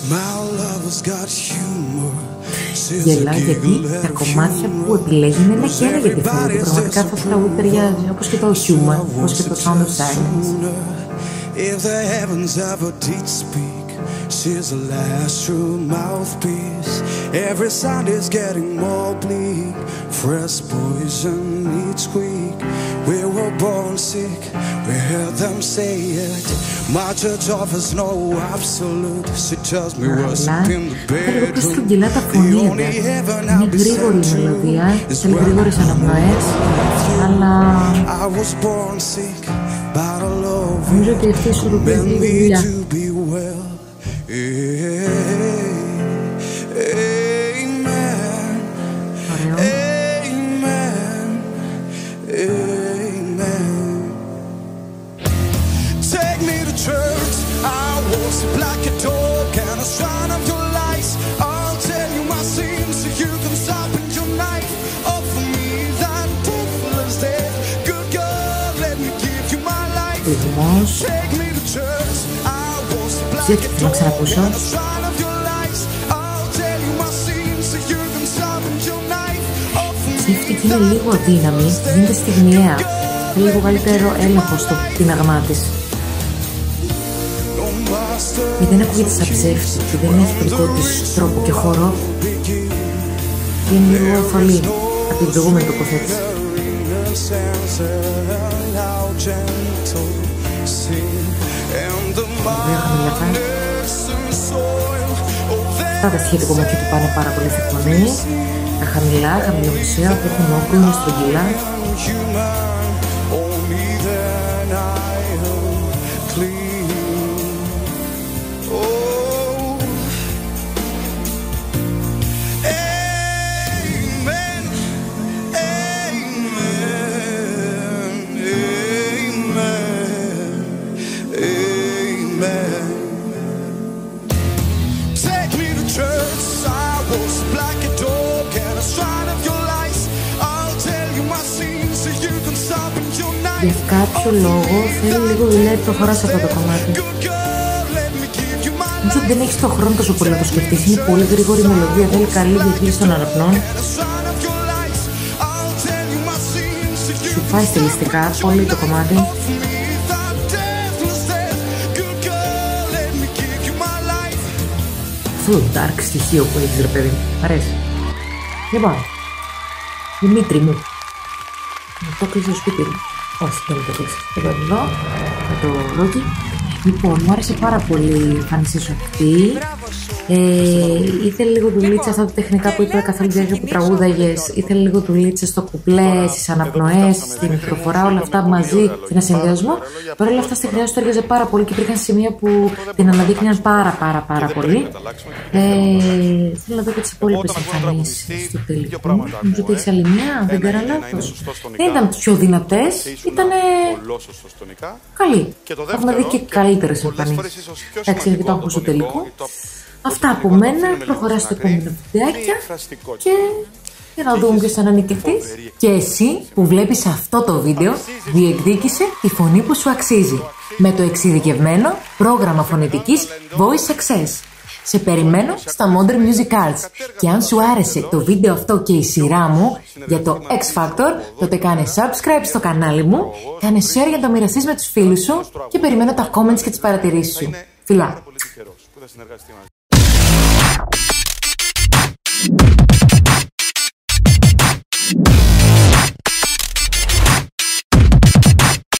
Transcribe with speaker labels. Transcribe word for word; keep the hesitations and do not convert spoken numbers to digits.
Speaker 1: Γελάω γιατί τα κομμάτια που επιλέγει είναι ένα και ένα για τη φωνή του. Πραγματικά αυτό το τραγούδι ταιριάζει, όπως και το Human, όπως και το Sound of Silence.
Speaker 2: If the heavens ever did speak, she's the last true mouthpiece. Every sound is getting more bleak, fresh poison each week. We were born sick, we heard them say it. My church offers no absolute. She tells me what's in the bedroom. The only heaven I'll be sent to is where I was born sick, but I love you. Meant me to be well. Amen. Amen. Amen. Take me to church. I was like a dog and a sign of your lies. I'll tell you my sins so you can sharpen your knife. Offer me that deathless death. Good God, let me give you my life. Take me to church. I was like a dog and a sign of your lies. I'll tell you my sins so you can sharpen your knife.
Speaker 1: Σκέφτηκε είναι λίγο αδύναμη, γίνεται στιγμιαία. Θέλει λίγο καλύτερο έλεγχο στο πίναγμά της. Γιατί δεν ακούγεται σαν ψεύτη, δεν έχει το δικό της τρόπο και χώρο. Είναι λίγο αφαλή από την προηγούμενη τοποθέτηση. Βέβαια χαμηλά. Αυτά τα στοιχεία του κομμάτια του πάνε πάρα πολύ στη φωνή. Τα χαμηλά, χαμηλομουσία, που έχουν όγκρουμα, στρογγυλά. Για κάποιο λόγο θέλει λίγο δουλειά να προχωρά σε αυτό το κομμάτι. Νομίζω ότι δεν έχεις το χρόνο τόσο πολύ να το σκεφτείς. Είναι πολύ γρήγορη μελωδία, θέλει καλή διαχείριση των αναπνών. Σου πάει στιλιστικά πολύ το κομμάτι. Αυτό το dark στοιχείο που έχεις, ρε παιδί. Μ' αρέσει. Λοιπόν, Δημήτρη μου, μου το κλείσει στο σπίτι μου. Όχι, δεν το κλείσει. Εγώ εδώ, με το ρόκι. Λοιπόν, μου άρεσε πάρα πολύ η εμφάνισή σου αυτή. Ε, ήθελε λίγο δουλίτσα αυτά τα τεχνικά που είπε καθ' όλη τη διάρκεια που τραγούδαγες. Ήθελε λίγο δουλίτσα στο κουπλέ, στις αναπνοές, στην προφορά, όλα αυτά μαζί, σε ένα συνδυασμό. Παρ' όλα αυτά στη χρειά σου το έργαζε πάρα πολύ και υπήρχαν σημεία που την αναδείκνυαν πάρα πάρα πάρα πολύ. Ε, θέλω να δω και τις υπόλοιπες εμφανίσεις στο τελικό. Νομίζω ότι έχεις άλλη μία, δεν κάνω λάθος. Δεν ήταν πιο δυνατές, ήταν καλή. Έχουμε δει και καλύτερες εμφανίσεις. Εντάξει, γιατί το έχω στο τελικό. Αυτά από μένα, προχωρά στο επόμενο βιντεάκια και για να δούμε ποιος θα είναι νικητής. Και εσύ που βλέπεις αυτό το βίντεο, διεκδίκησε τη φωνή που σου αξίζει με το εξειδικευμένο πρόγραμμα φωνητικής Voice Access. Σε περιμένω στα Modern Music Arts. Και αν σου άρεσε το βίντεο αυτό και η σειρά μου για το X Factor, τότε κάνε subscribe στο κανάλι μου, κάνε share για να το μοιραστείς με τους φίλους σου και περιμένω τα comments και τις παρατηρήσεις σου. Φιλά! You